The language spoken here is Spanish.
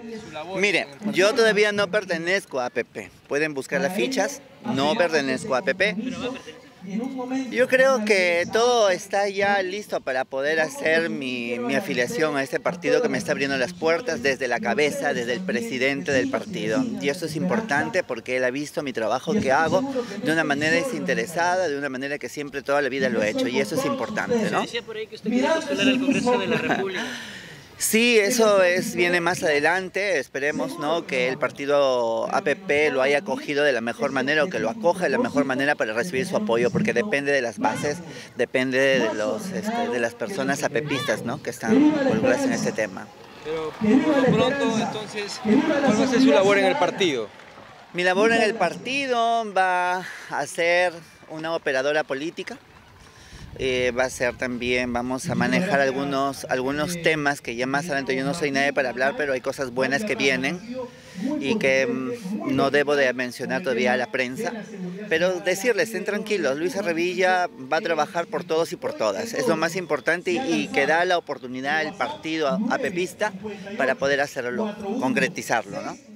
su labor Mire, en el partido? yo todavía no pertenezco a APP. Pueden buscar las fichas, no pertenezco a APP. Yo creo que todo está ya listo para poder hacer mi afiliación a este partido que me está abriendo las puertas desde la cabeza, desde el presidente del partido. Y eso es importante porque él ha visto mi trabajo que hago de una manera desinteresada, de una manera que siempre toda la vida lo he hecho. Y eso es importante, Se ¿no? decía por ahí que usted quiere postular al Congreso de la República. Sí, viene más adelante, esperemos, ¿no?, que el partido APP lo haya acogido de la mejor manera o que lo acoja de la mejor manera para recibir su apoyo, porque depende de las bases, depende de las personas apepistas, ¿no?, que están involucradas en este tema. Pero por lo pronto, entonces, ¿cuál va a ser su labor en el partido? Mi labor en el partido va a ser una operadora política. Va a ser también, vamos a manejar algunos temas que ya más adelante, yo no soy nadie para hablar, pero hay cosas buenas que vienen y que no debo de mencionar todavía a la prensa, pero decirles, estén tranquilos, Luisa Revilla va a trabajar por todos y por todas, es lo más importante y que da la oportunidad al partido apepista para poder hacerlo, concretizarlo, ¿no?